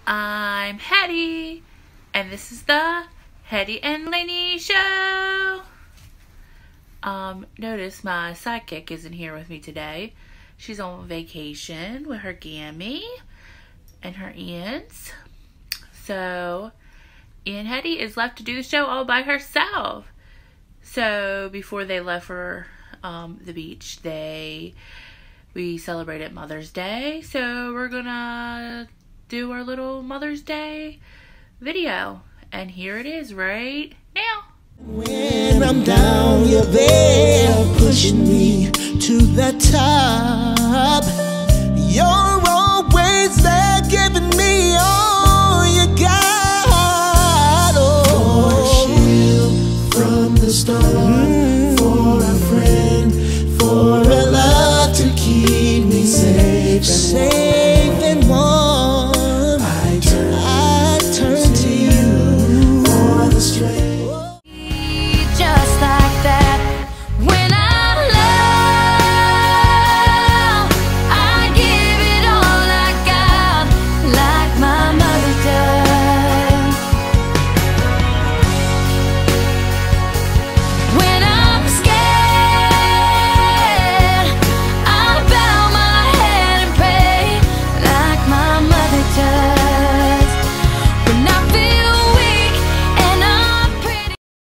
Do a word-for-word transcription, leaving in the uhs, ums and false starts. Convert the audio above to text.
I'm Hetty, and this is the Hetty and Lainey Show. Um, notice my sidekick isn't here with me today. She's on vacation with her gammy and her aunts. So, Aunt Hetty is left to do the show all by herself. So, before they left for um, the beach, they we celebrated Mother's Day. So, we're gonna do our little Mother's Day video. And here it is right now. When I'm down, you're there, pushing me to the top. You're always there.